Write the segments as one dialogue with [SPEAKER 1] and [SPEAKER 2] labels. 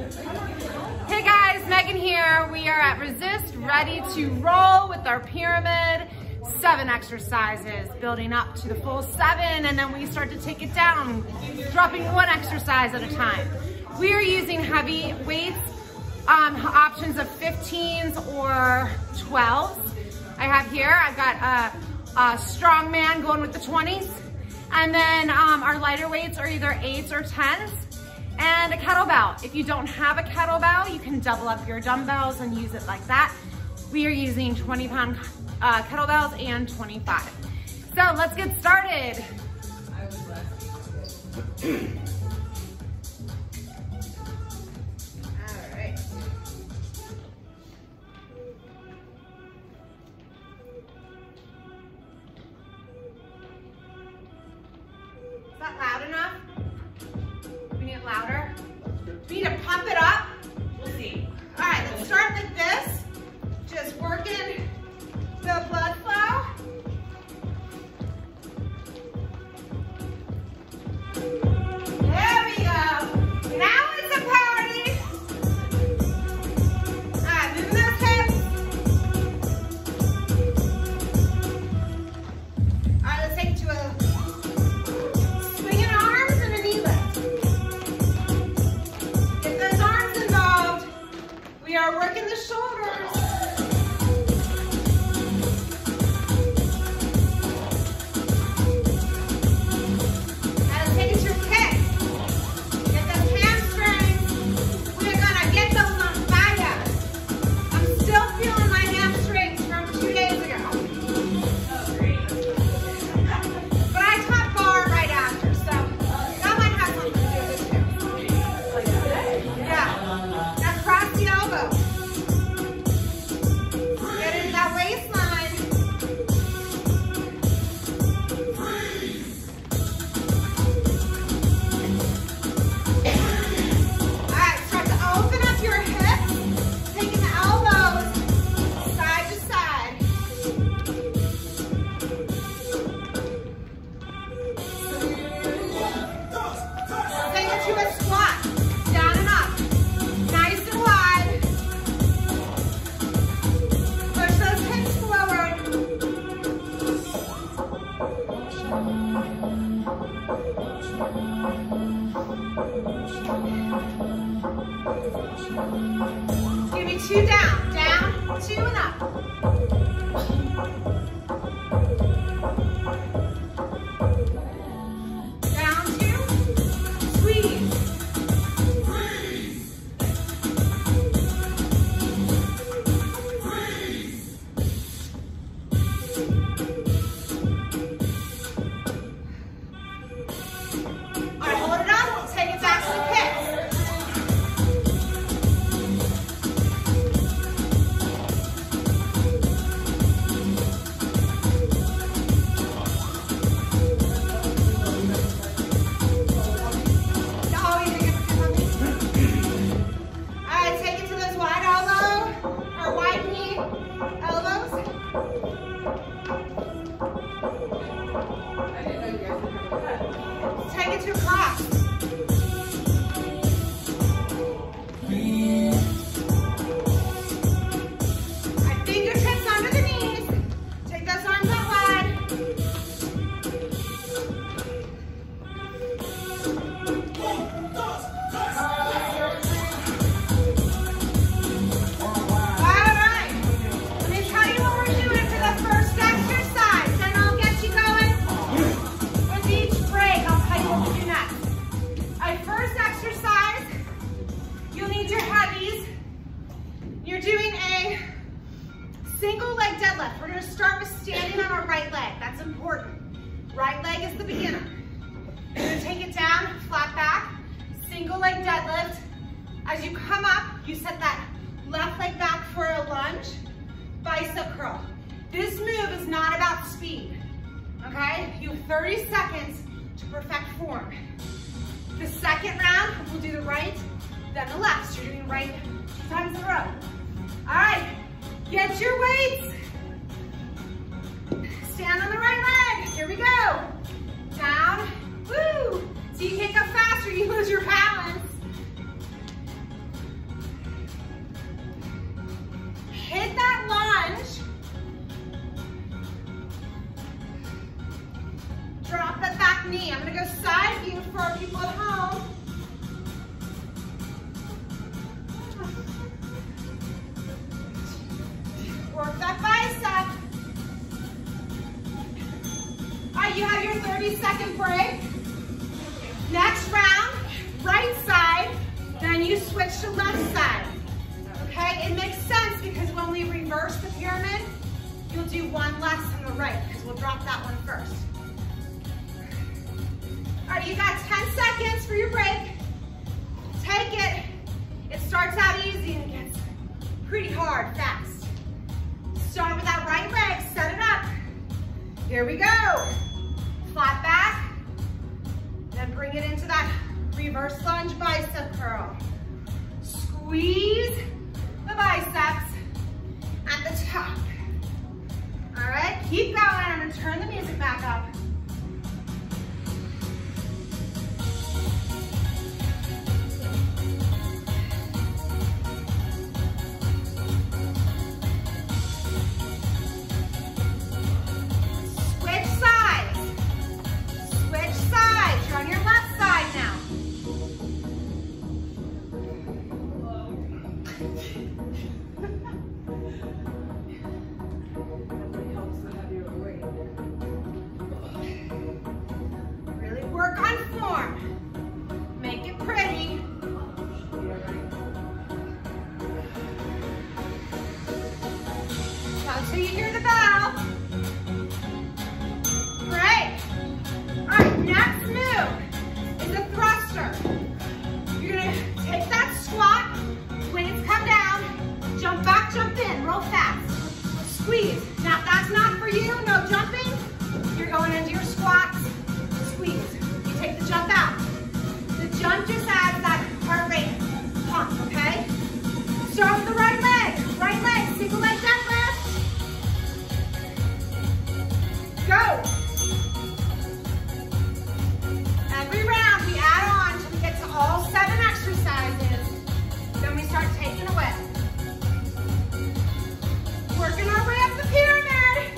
[SPEAKER 1] Hey guys, Megan here. We are at Resist, ready to roll with our pyramid. 7 exercises, building up to the full 7, and then we start to take it down, dropping 1 exercise at a time. We are using heavy weights, options of 15s or 12s. I have here, I've got a strong man going with the 20s, and then our lighter weights are either 8s or 10s, and a kettlebell. If you don't have a kettlebell, you can double up your dumbbells and use it like that. We are using 20-pound kettlebells and 25. So let's get started. All right. Is that loud enough? We need it louder. We need to pump it up. We'll see. All right, let's start like this. Just working the blood flow. There we go. Now it's a party. All right, moving those hips. All right, let's take it to a swinging arms and a knee lift. Get those arms involved. We are working the shoulders. Give me 2 down, down, 2 and up. Down 2, squeeze. All right, hold it up, take it back to the pit. Take it to a cross. Right, fingertips under the knees. Take those arms out wide. All right. Let me tell you what we're doing for the first exercise, then I'll get you going. With each break, I'll tell you what we do next. All right, first exercise, you'll need your heavies. You're doing a single leg deadlift. We're gonna start with standing on our right leg. That's important. Right leg is the beginner. You're gonna take it down, flat back, single leg deadlift. As you come up, you set that left leg back for a lunge, bicep curl. This move is not about speed, okay? You have 30 seconds to perfect form. The second round, we'll do the right, then the left. So you're doing right 2 times in a row. All right, get your weights. Stand on the right leg. Here we go. Down, woo. So you can't go fast or you lose your balance. side view for our people at home. Work that bicep. All right, you have your 30-second break. Next round, right side, then you switch to left side. Okay, it makes sense because when we reverse the pyramid, you'll do one less on the right because we'll drop that one first. All right, you got 10 seconds for your break. Take it. It starts out easy and it gets pretty hard, fast. Start with that right leg, set it up. Here we go. Flat back, then bring it into that reverse lunge bicep curl. Squeeze the biceps at the top. All right, keep going. I'm gonna turn the music back up. Until you hear the bell. Great. All right, next move is a thruster. You're gonna take that squat, weights come down, jump back, jump in, roll fast. Squeeze. Now if that's not for you, no jumping, you're going into your squats, squeeze. You take the jump out. The jump just adds that heart rate pump, okay? Start with the right leg, single leg deadlift. Go. Every round we add on till we get to all 7 exercises. Then we start taking away. Working our way up the pyramid.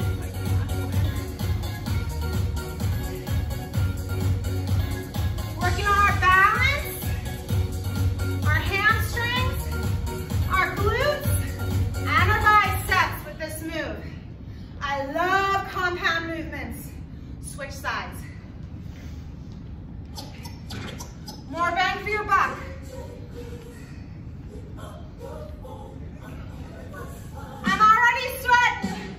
[SPEAKER 1] Working on our balance, our hamstrings, our glutes, and our biceps with this move. I love compound movements. Switch sides. More bang for your buck. I'm already sweating.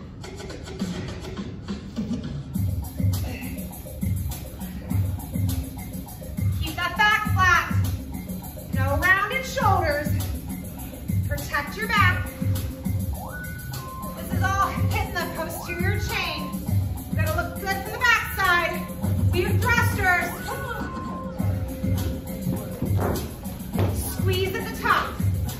[SPEAKER 1] Keep that back flat. No rounded shoulders. Protect your back. This is all hitting the posterior chain. You're gonna look good from the back side. We have thrusters. Squeeze at the top.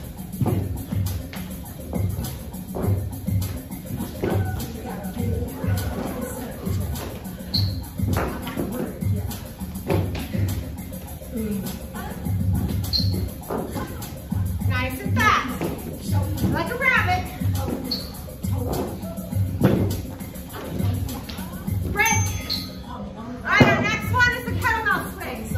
[SPEAKER 1] Nice and fast. Like a rabbit. Break. All right, our next one is the kettlebell swing.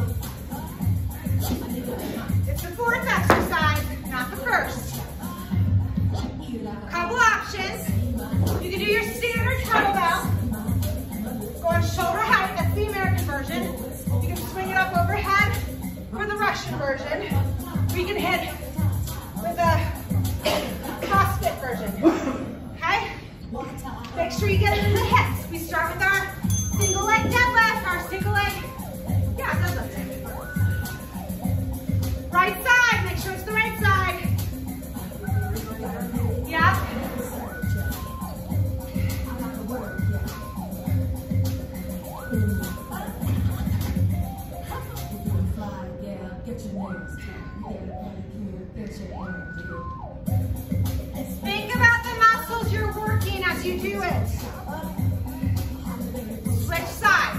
[SPEAKER 1] It's the 4th exercise, not the 1st. Couple options. You can do your standard kettlebell. Go on shoulder height, that's the American version. You can swing it up overhead for the Russian version. We can hit with a CrossFit version. Okay? Make sure you get it in the hips. We start with our single leg deadlift, our single leg, deadlift. Right side, make sure it's the right side. Yep. Think about the muscles you're working as you do it. Switch sides.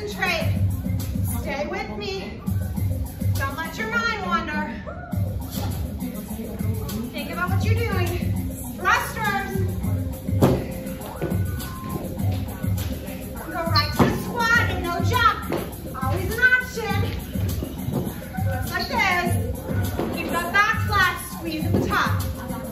[SPEAKER 1] concentrate. Stay with me. Don't let your mind wander. Think about what you're doing. Thrusters. Go right to the squat and no jump. Always an option. Just like this. Keep that back flat, squeeze at the top.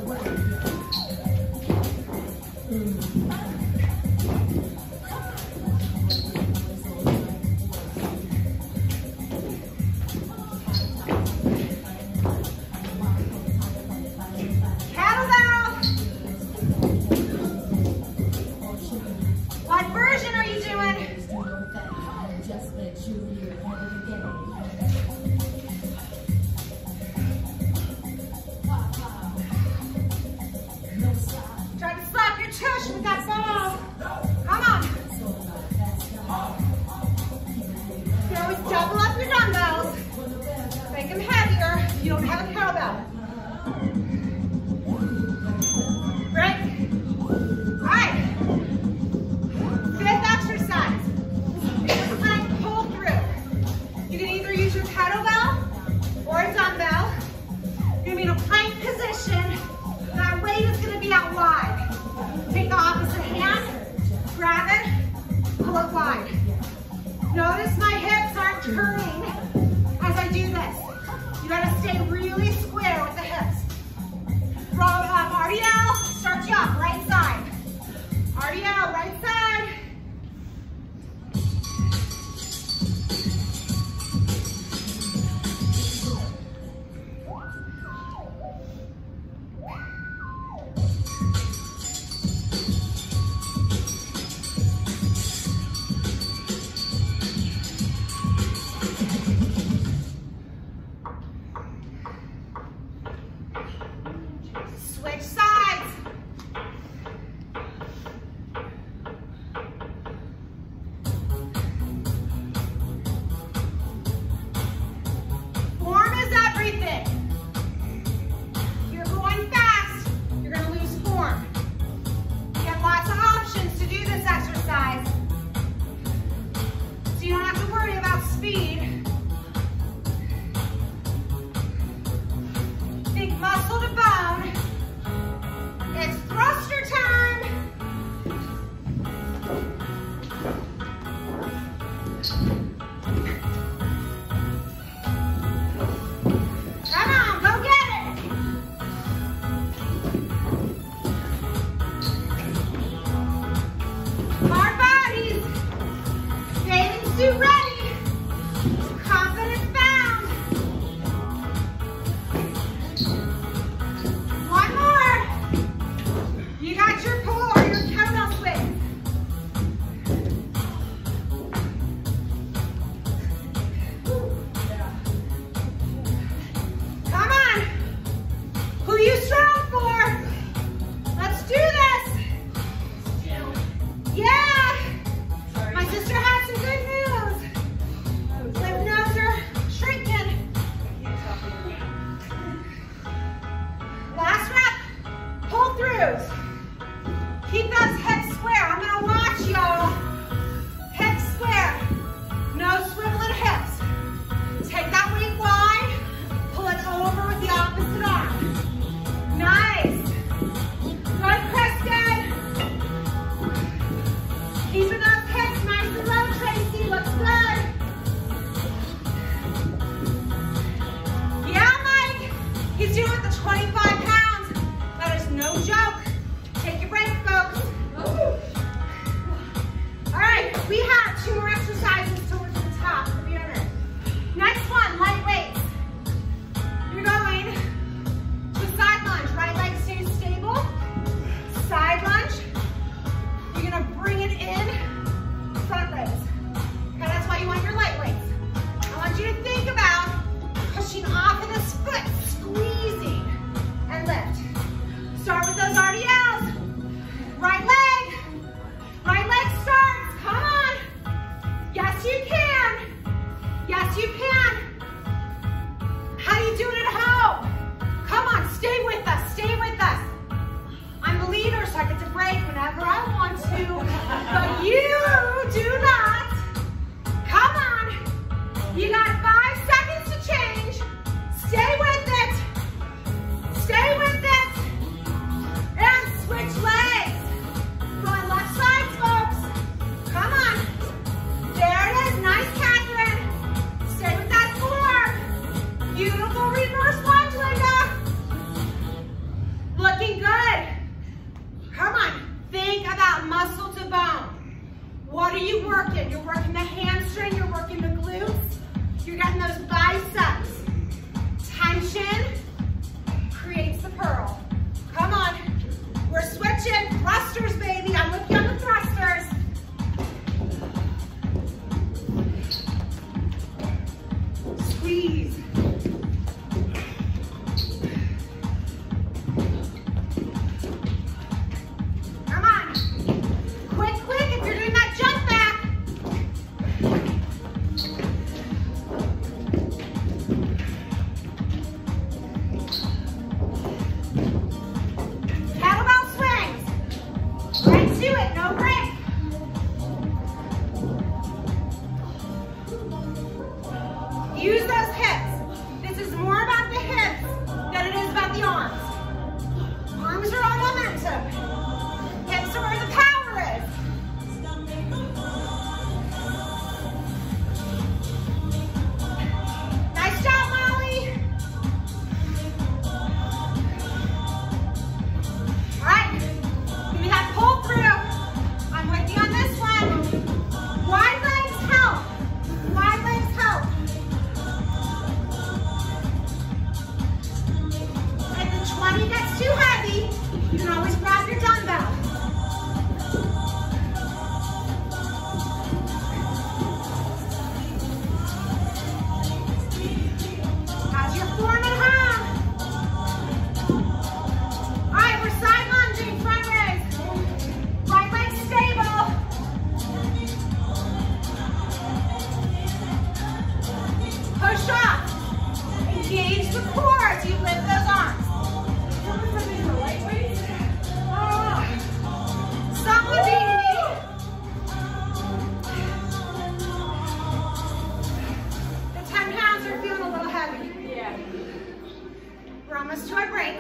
[SPEAKER 1] You don't have a kettlebell. Right? All right. Fifth exercise. It's a plank pull through. You can either use your kettlebell or a dumbbell. You're going to be in a plank position. That weight is going to be out wide. Take the opposite hand, grab it, pull it wide. Notice my hips aren't turning as I do this. You gotta stay really square with the hips. RDL, start you up, right side. RDL, right side. Switch sides. Form is everything. If you're going fast, you're going to lose form. You have lots of options to do this exercise, so you don't have to worry about speed. Think muscle to bone. It's thruster time. Come on, go get it. Hard bodies. Bathing suit ready. Confidence bound. One more. You got your pull or your kettlebell swing. Come on. Who you strong for? Let's do this. Yeah. My sister had some good moves. Lymph nodes are shrinking. Last rep. Pull throughs. Keep those hips square. I'm gonna watch y'all. Hips square. No swiveling hips. Take that weight wide. Pull it over with the opposite arm. Nice. Good, Kristen. Keeping those hips nice and low, Tracy. Looks good. Yeah, Mike. He's doing it with the 25 pounds. That is no joke. Take your break, folks. All right, we have 2 more exercises till we're to the top of the unit. Next one, light weights. You're going to side lunge. Right leg stays stable. Side lunge. You're gonna bring it in. Front legs. Okay, that's why you want your light weights. I want you to think about pushing off of this foot, squeezing, and lift. Start with those RDLs. Right leg. Right leg starts. Come on. Yes, you can. Yes, you can. How do you do it at home? Come on, stay with us. Stay with us. I'm the leader, so I get to break whenever I want to. But you do not first lunge, Linda. Looking good. Come on, think about muscle to bone. What are you working? You're working the hamstring, you're working the glutes, you're getting those biceps. Tension creates the curl. Come on, we're switching. Thrusters, baby, I'm with you on the thrusters. Squeeze. Come on. Quick, if you're doing that jump back. Kettlebell swings. Right to it, no break. Use those hips. This is more about the hips than it is about the arms. Arms are all momentum. Hips are where the power is. Nice job, Molly. All right, give me that pull through. I'm with you on this one. Wide legs help. Wide legs help. If the 20 gets too heavy, you can always grab your dumbbell. As you're forming home. All right, we're side lunging, front raise. Right leg stable. Push off. Engage the core as you lift those arms. Stop the baby. The 10 pounds are feeling a little heavy. Yeah. We're almost to our break.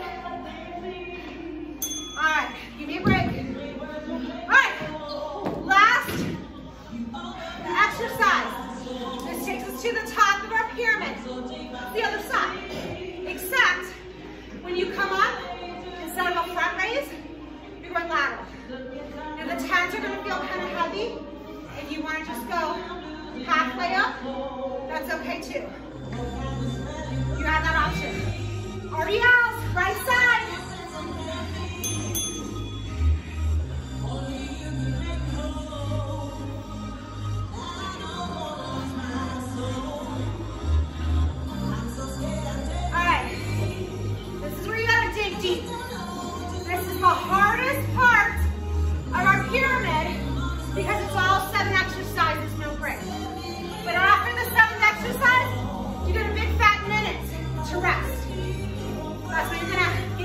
[SPEAKER 1] All right, give me a break. All right, last exercise. This takes us to the top of our pyramid. The other side. Except when you come up, instead of a front raise, you're going lateral. Now the 10s are going to feel kind of heavy. If you want to just go halfway up, that's okay too. You have that option. RDLs, right side. All right, this is where you gotta dig deep. This is the hardest part of our pyramid because it's all 7 exercises, no break. But after the 7th exercise, you get a big fat minute to rest. That's when you're gonna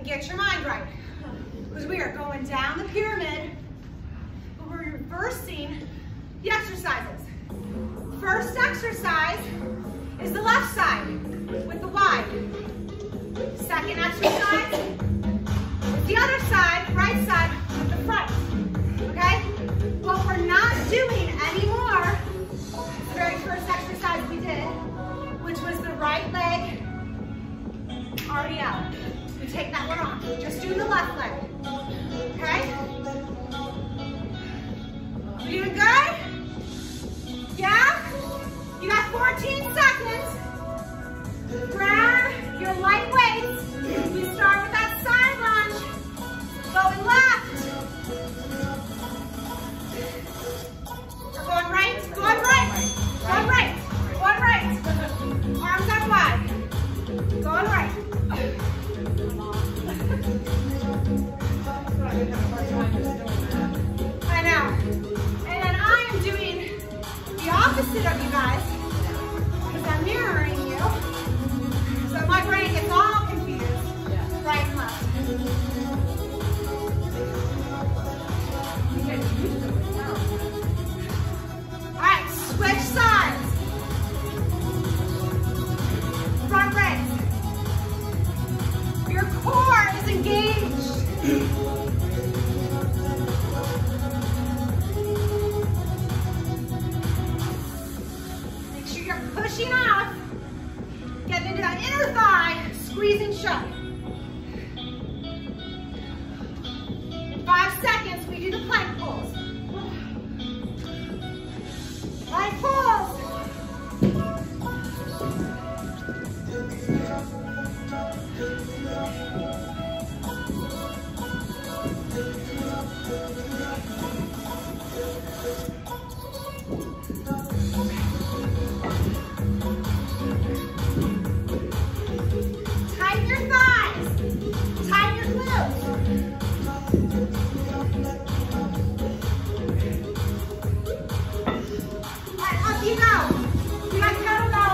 [SPEAKER 1] get your mind right. Because we are going down the pyramid, but we're reversing the exercises. First exercise is the left side with the wide. Second exercise is the other side, right side with the front. Okay? What we're not doing anymore is the very first exercise we did, which was the right leg RDL. We take that one off. Just doing the left leg. Okay? You doing good? Yeah? You got 14 seconds. Grab your light weights. We start with that side lunge. Going left. Going right, going right, going right, going right. Arms out wide. Going right. I know. And then I am doing the opposite of you guys because I'm mirroring you. So my brain gets all confused. Right and left. All right, switch sides. Front raise. Your core is engaged. Make sure you're pushing off. Getting into that inner thigh, squeezing shut. In 5 seconds, we do the plank pulls. Plank pulls. Tighten your thighs. Tighten your glutes. All right, up you go. We got kettlebell.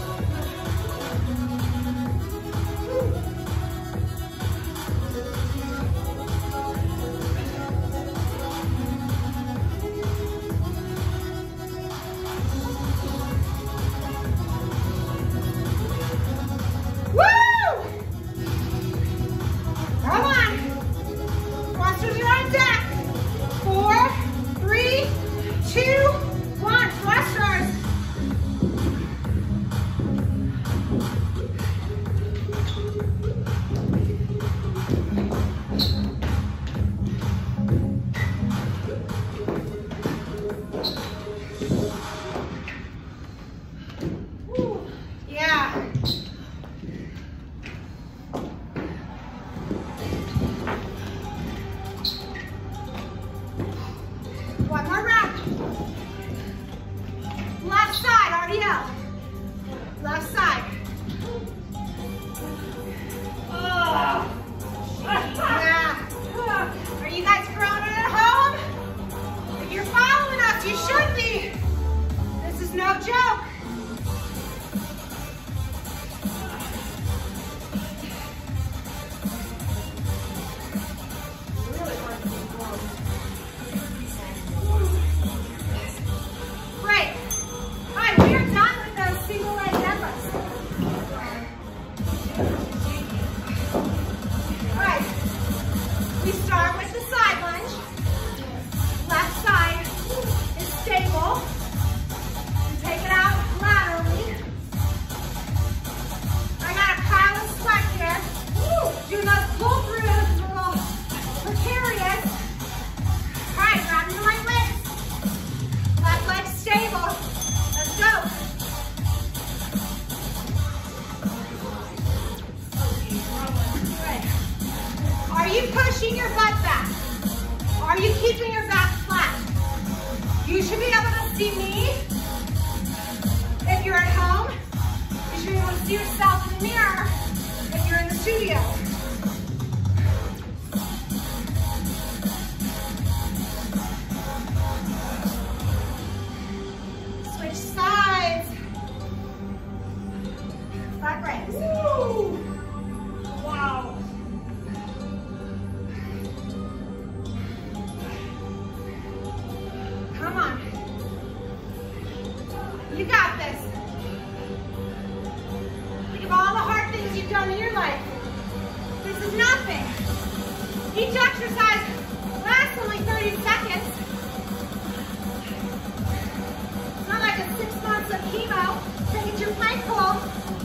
[SPEAKER 1] you pushing your butt back? Are you keeping your back flat? You should be able to see me if you're at home. You should be able to see yourself in the mirror if you're in the studio. Switch sides. Front raise. Woo! Wow. Each exercise lasts only 30 seconds. It's not like a 6 months of chemo. Take it to your plank pull.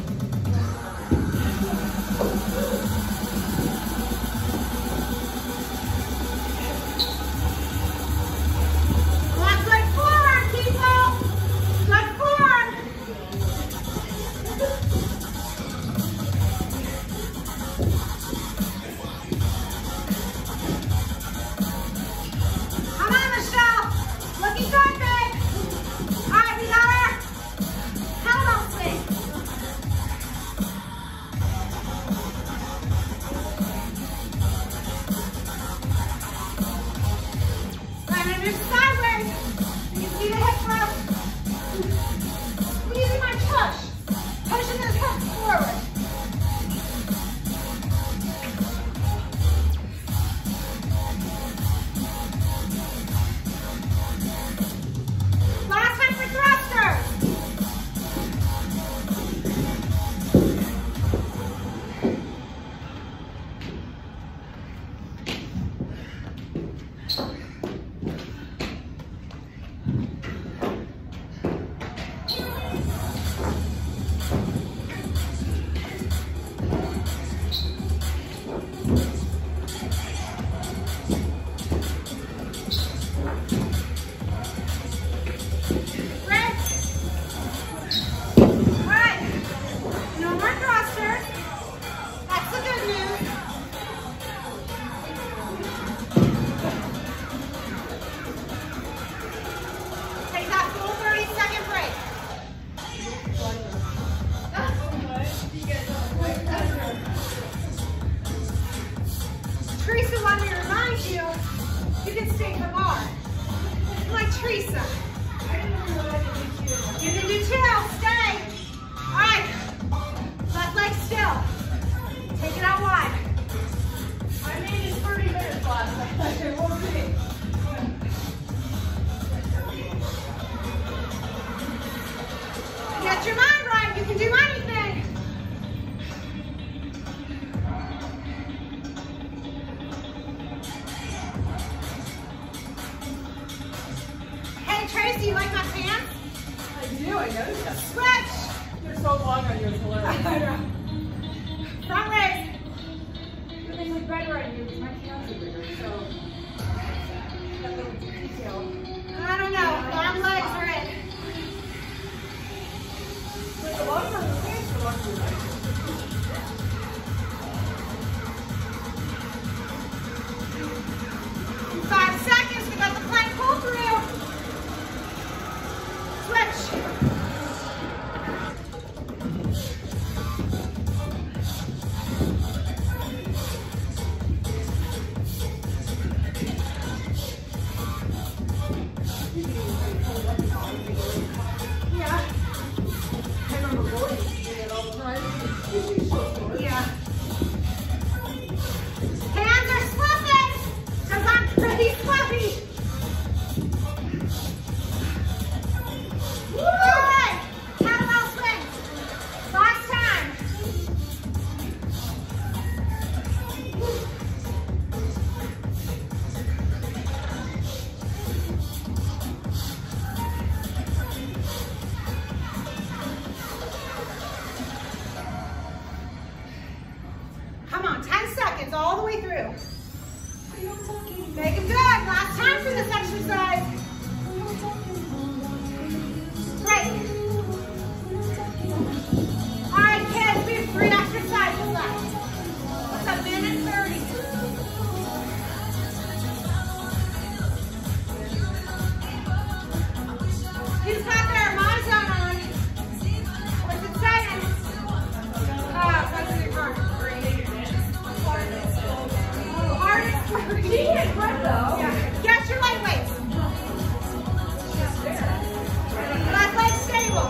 [SPEAKER 1] Do you like my pants?
[SPEAKER 2] I do, I noticed that.
[SPEAKER 1] Stretch!
[SPEAKER 2] You're so long on yours, hilarious.
[SPEAKER 1] I know. Front raise.
[SPEAKER 2] But they look better on you because my pants are bigger, so that little detail.
[SPEAKER 1] I don't know. Long legs are it.
[SPEAKER 2] But the longer the pants, the longer the legs.
[SPEAKER 1] 5 seconds. We got the plank pull through. Switch. Yeah.
[SPEAKER 2] I remember boys doing it all the time.
[SPEAKER 1] Yeah. Hands are slipping because I'm pretty fluffy. Alright, kettlebell swings. Last time. Come on, 10 seconds all the way through. Make it good. Last time for this exercise. Great. All right, kids, we have 3 exercises left. It's 1 minute 30. Who's got their my zone on? What's it saying? What's your card? Hardest 30.
[SPEAKER 2] She hit front though.
[SPEAKER 1] Yeah. Get your light weights. Left leg stable.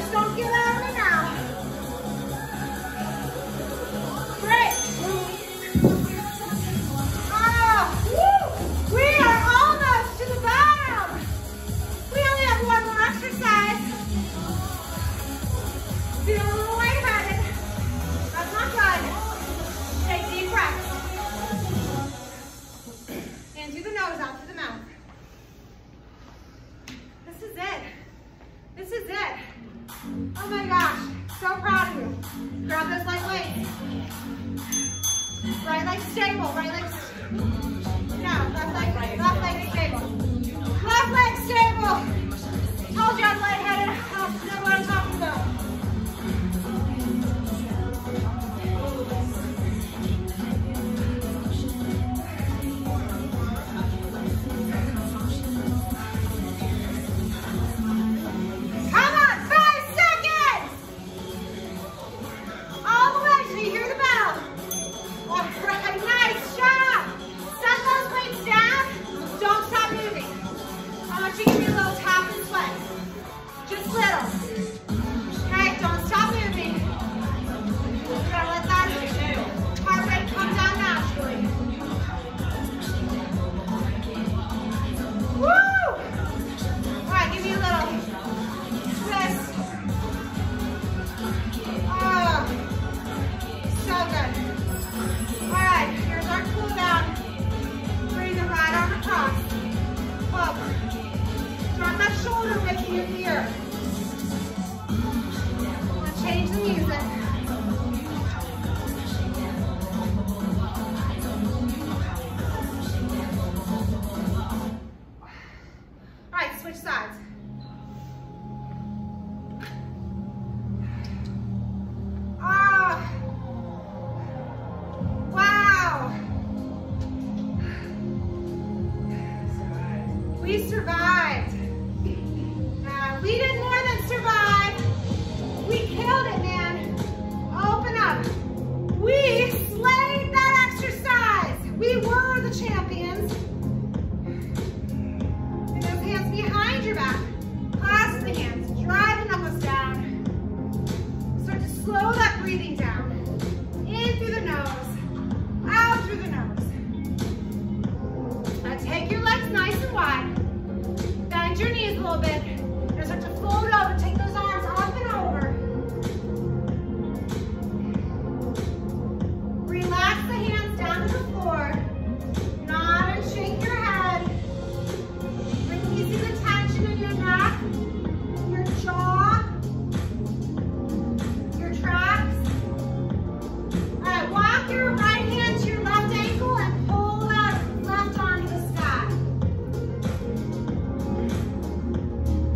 [SPEAKER 1] Just don't get out of me now. Great. Oh, woo. We are almost to the bottom. We only have one more exercise. Feel a little lightheaded. That's not good. Take deep breaths. In through the nose, out through the mouth. This is it. This is it. Oh my gosh, so proud of you. Grab those light weights. Right leg stable, right leg, no, left leg stable. Left leg stable. Told you I'm lightheaded. I don't know what I'm talking about. We survived. We did more than survive. We killed it, man. Open up. We slayed that exercise. We were the champions. And those hands behind your back. Clasp the hands. Drive the knuckles down. Start to slow that breathing down. In through the nose. Out through the nose. Now take your legs nice and wide. Bend your knees a little bit. Now start to fold over. Take those arms up and over. Relax the hands down to the floor. Nod and shake your head. Releasing the tension in your neck, your jaw, your tracts. All right, walk your right hand to your left ankle and pull that left arm to the sky.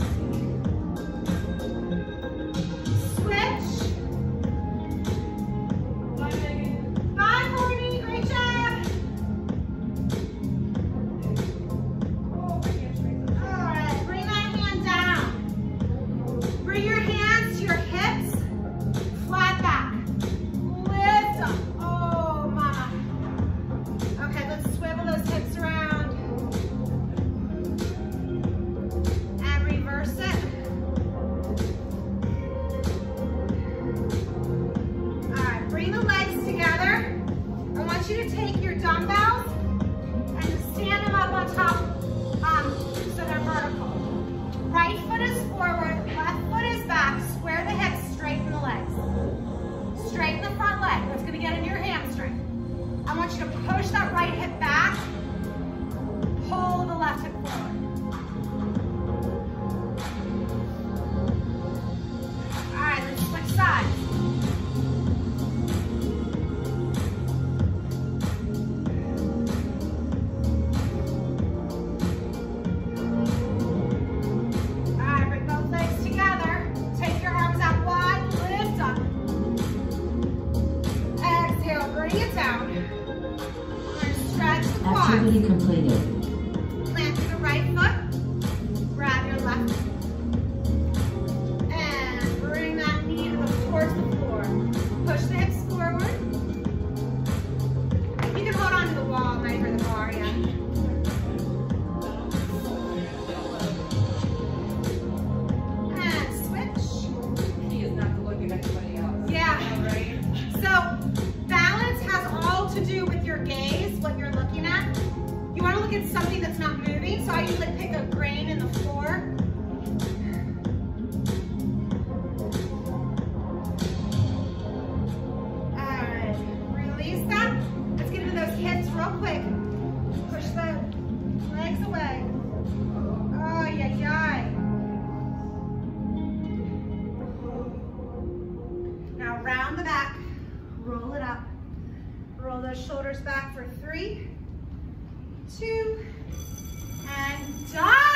[SPEAKER 1] on the back, roll it up. Roll those shoulders back for 3, 2, and done.